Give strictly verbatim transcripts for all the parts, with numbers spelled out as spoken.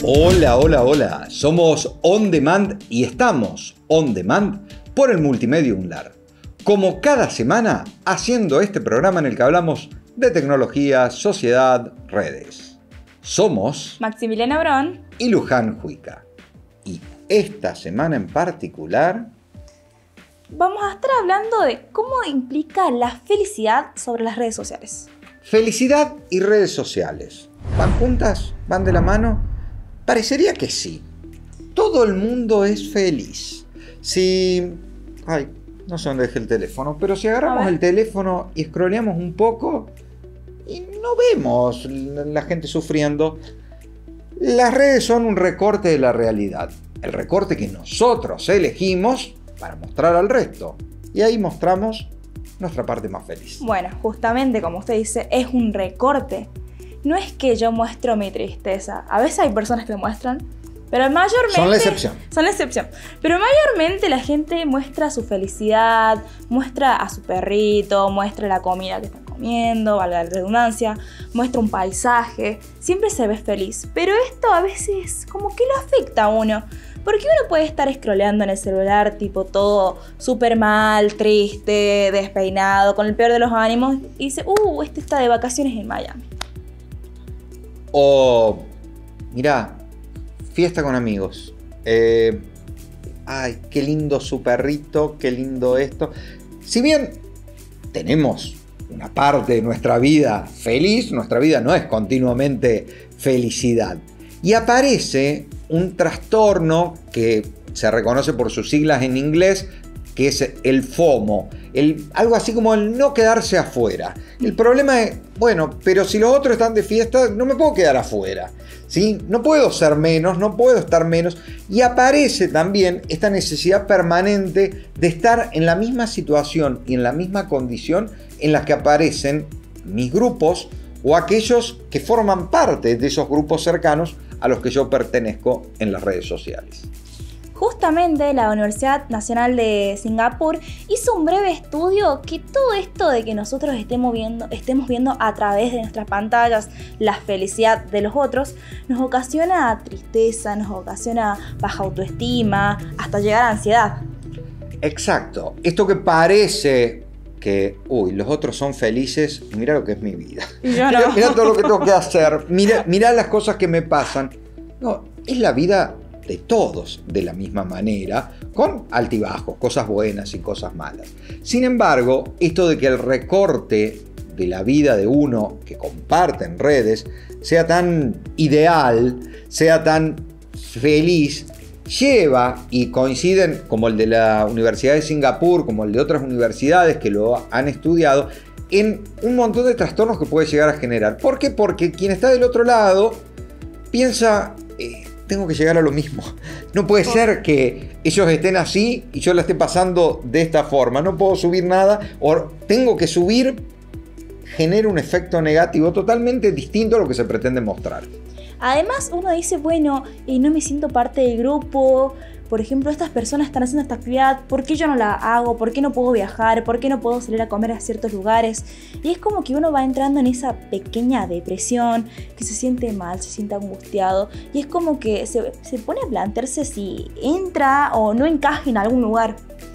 Hola, hola, hola. Somos On Demand y estamos On Demand por el Multimedia Unlar. Como cada semana, haciendo este programa en el que hablamos de tecnología, sociedad, redes. Somos Maximiliana Brón y Luján Juica. Y esta semana en particular vamos a estar hablando de cómo implica la felicidad sobre las redes sociales. Felicidad y redes sociales. ¿Van juntas? ¿Van de la mano? Parecería que sí. Todo el mundo es feliz. Si... Ay, no sé dónde dejé el teléfono, pero si agarramos el teléfono y scrolleamos un poco y no vemos la gente sufriendo. Las redes son un recorte de la realidad. El recorte que nosotros elegimos para mostrar al resto. Y ahí mostramos nuestra parte más feliz. Bueno, justamente como usted dice, es un recorte. No es que yo muestro mi tristeza. A veces hay personas que lo muestran, pero mayormente... Son la excepción. Son la excepción. Pero mayormente la gente muestra su felicidad, muestra a su perrito, muestra la comida que están comiendo, valga la redundancia, muestra un paisaje. Siempre se ve feliz. Pero esto a veces como que lo afecta a uno. Porque uno puede estar scrolleando en el celular, tipo todo súper mal, triste, despeinado, con el peor de los ánimos, y dice, uh, este está de vacaciones en Miami. O, mirá, fiesta con amigos. Eh, ay, qué lindo su perrito, qué lindo esto. Si bien tenemos una parte de nuestra vida feliz, nuestra vida no es continuamente felicidad. Y aparece un trastorno que se reconoce por sus siglas en inglés, que es el FOMO, el, algo así como el no quedarse afuera. El problema es, bueno, pero si los otros están de fiesta, no me puedo quedar afuera, ¿sí? No puedo ser menos, no puedo estar menos. Y aparece también esta necesidad permanente de estar en la misma situación y en la misma condición en la que aparecen mis grupos o aquellos que forman parte de esos grupos cercanos a los que yo pertenezco en las redes sociales. Justamente la Universidad Nacional de Singapur hizo un breve estudio que todo esto de que nosotros estemos viendo, estemos viendo a través de nuestras pantallas la felicidad de los otros, nos ocasiona tristeza, nos ocasiona baja autoestima, hasta llegar a ansiedad. Exacto. Esto que parece que, uy, los otros son felices, mira lo que es mi vida. Yo no. Mira, mira todo lo que tengo que hacer, mira, mira las cosas que me pasan. No, es la vida de todos de la misma manera, con altibajos, cosas buenas y cosas malas. Sin embargo, esto de que el recorte de la vida de uno que comparte en redes sea tan ideal, sea tan feliz, lleva, y coinciden como el de la Universidad de Singapur, como el de otras universidades que lo han estudiado, en un montón de trastornos que puede llegar a generar. ¿Por qué? Porque quien está del otro lado piensa, eh, tengo que llegar a lo mismo. No puede ser que ellos estén así y yo la esté pasando de esta forma. No puedo subir nada, o tengo que subir, genera un efecto negativo totalmente distinto a lo que se pretende mostrar. Además, uno dice, bueno, eh, no me siento parte del grupo. Por ejemplo, estas personas están haciendo esta actividad, ¿por qué yo no la hago? ¿Por qué no puedo viajar? ¿Por qué no puedo salir a comer a ciertos lugares? Y es como que uno va entrando en esa pequeña depresión, que se siente mal, se siente angustiado. Y es como que se, se pone a plantearse si entra o no encaja en algún lugar.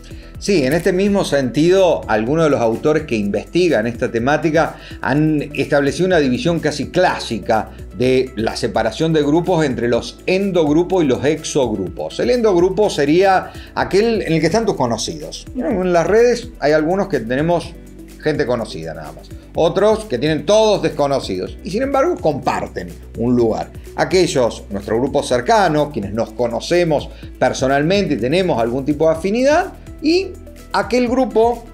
Sí, en este mismo sentido, algunos de los autores que investigan esta temática han establecido una división casi clásica de la separación de grupos entre los endogrupos y los exogrupos. El endogrupo sería aquel en el que están tus conocidos. En las redes hay algunos que tenemos gente conocida nada más, otros que tienen todos desconocidos y sin embargo comparten un lugar. Aquellos, nuestro grupo cercano, quienes nos conocemos personalmente y tenemos algún tipo de afinidad, y aquel grupo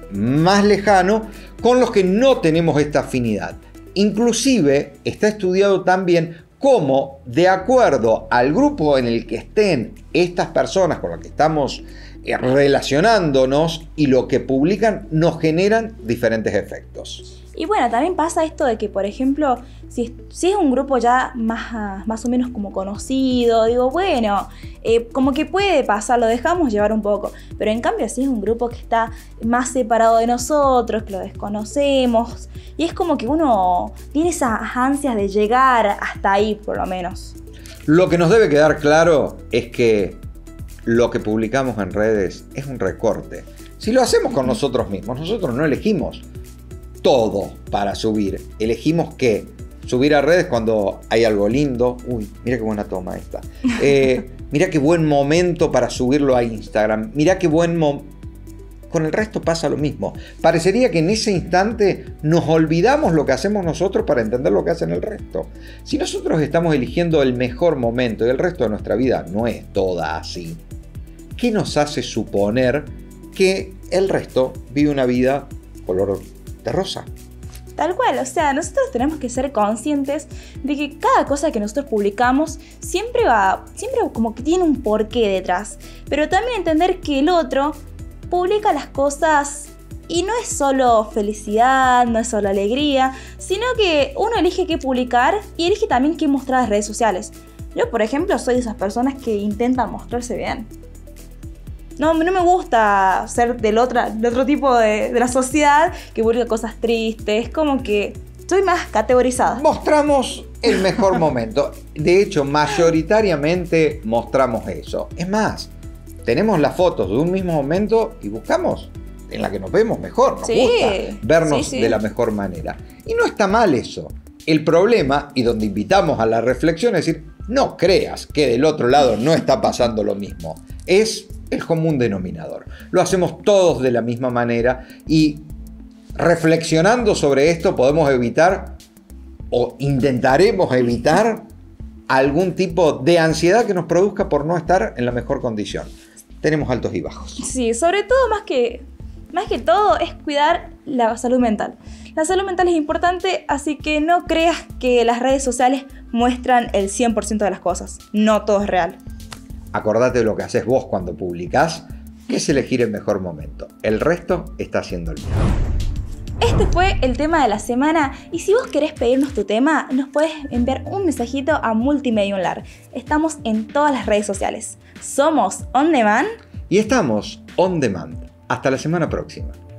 más lejano con los que no tenemos esta afinidad. Inclusive está estudiado también cómo, de acuerdo al grupo en el que estén estas personas con las que estamos relacionándonos y lo que publican, nos generan diferentes efectos. Y bueno, también pasa esto de que, por ejemplo, si, si es un grupo ya más, más o menos como conocido, digo, bueno, eh, como que puede pasar, lo dejamos llevar un poco. Pero en cambio, si es un grupo que está más separado de nosotros, que lo desconocemos, y es como que uno tiene esas ansias de llegar hasta ahí, por lo menos. Lo que nos debe quedar claro es que lo que publicamos en redes es un recorte. Si lo hacemos con nosotros mismos, nosotros no elegimos todo para subir. Elegimos qué. Subir a redes cuando hay algo lindo. Uy, mira qué buena toma esta. Eh, mira qué buen momento para subirlo a Instagram. Mira qué buen momento. Con el resto pasa lo mismo. Parecería que en ese instante nos olvidamos lo que hacemos nosotros para entender lo que hacen el resto. Si nosotros estamos eligiendo el mejor momento y el resto de nuestra vida no es toda así, ¿qué nos hace suponer que el resto vive una vida color de rosa? Tal cual, o sea, nosotros tenemos que ser conscientes de que cada cosa que nosotros publicamos siempre va, siempre como que tiene un porqué detrás. Pero también entender que el otro publica las cosas y no es solo felicidad, no es solo alegría, sino que uno elige qué publicar y elige también qué mostrar en las redes sociales. Yo, por ejemplo, soy de esas personas que intentan mostrarse bien. No, no me gusta ser del otro, del otro tipo de, de la sociedad que publica cosas tristes, como que soy más categorizada. Mostramos el mejor momento. De hecho, mayoritariamente mostramos eso. Es más, tenemos las fotos de un mismo momento y buscamos en la que nos vemos mejor. Nos sí, gusta vernos sí, sí. de la mejor manera. Y no está mal eso. El problema, y donde invitamos a la reflexión, es decir, no creas que del otro lado no está pasando lo mismo. Es el común denominador. Lo hacemos todos de la misma manera y reflexionando sobre esto podemos evitar o intentaremos evitar algún tipo de ansiedad que nos produzca por no estar en la mejor condición. Tenemos altos y bajos. Sí, sobre todo más que, más que todo es cuidar la salud mental. La salud mental es importante, así que no creas que las redes sociales muestran el cien por ciento de las cosas. No todo es real. Acordate de lo que haces vos cuando publicás, que es elegir el mejor momento. El resto está haciendo el mío. Este fue el tema de la semana y si vos querés pedirnos tu tema, nos podés enviar un mensajito a Multimedia Unlar. Estamos en todas las redes sociales. Somos On Demand y estamos On Demand. Hasta la semana próxima.